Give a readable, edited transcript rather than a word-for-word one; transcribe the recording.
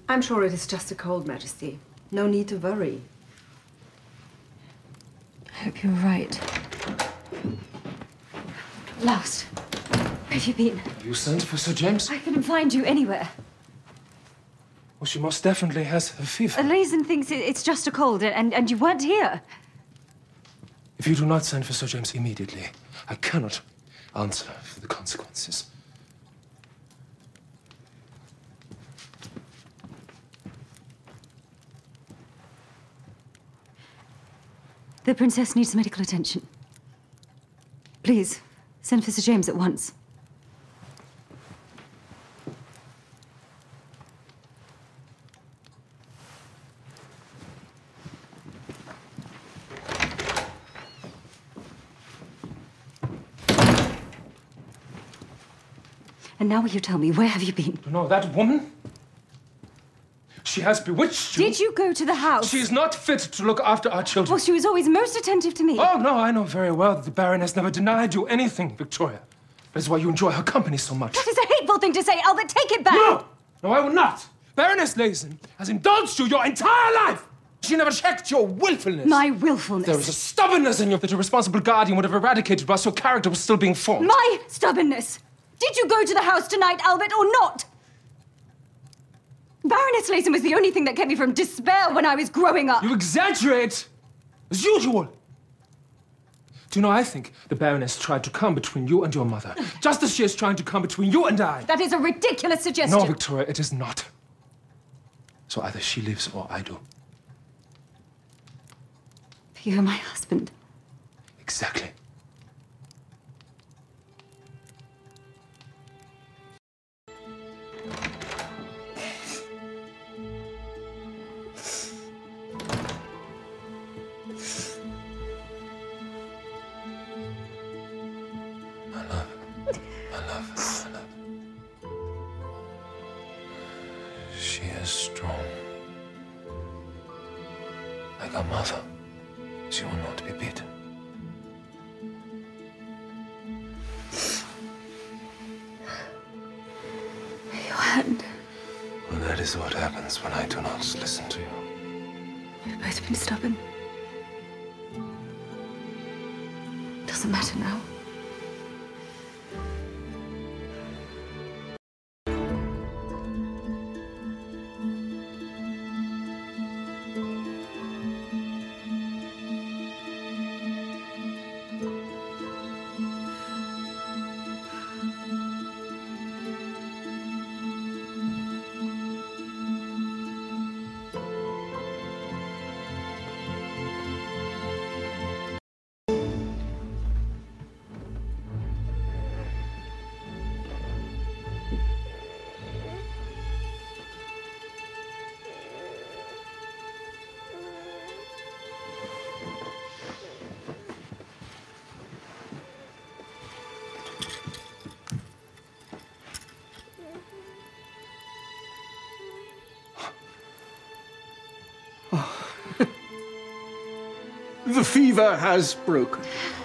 I'm sure it is just a cold, Majesty. No need to worry. I hope you're right. Lost. Where have you been? You sent for Sir James? I couldn't find you anywhere. Well, she most definitely has a fever. Lehzen thinks it's just a cold, and you weren't here. If you do not send for Sir James immediately, I cannot answer for the consequences. The princess needs medical attention. Please, send for Sir James at once. And now will you tell me, where have you been? You know, that woman? She has bewitched you. Did you go to the house? She is not fit to look after our children. Well, she was always most attentive to me. Oh, no, I know very well that the Baroness never denied you anything, Victoria. That's why you enjoy her company so much. That is a hateful thing to say, Albert. Take it back. No! No, I will not. Baroness Lehzen has indulged you your entire life. She never checked your willfulness. My willfulness. There is a stubbornness in you that a responsible guardian would have eradicated whilst your character was still being formed. My stubbornness. Did you go to the house tonight, Albert, or not? Baroness Lehzen was the only thing that kept me from despair when I was growing up. You exaggerate, as usual. Do you know, I think the Baroness tried to come between you and your mother, just as she is trying to come between you and I. That is a ridiculous suggestion. No, Victoria, it is not. So either she lives or I do. You're my husband. Exactly. I love. She is strong. Like our mother, she will not be beaten. Your hand. Well, that is what happens when I do not listen to you. We've both been stubborn. Doesn't matter now. The fever has broken.